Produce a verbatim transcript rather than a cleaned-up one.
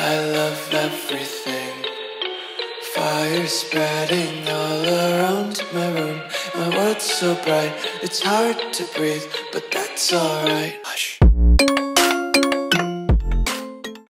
I love everything. Fire spreading all around my room. My world's so bright, it's hard to breathe, but that's alright. Hush.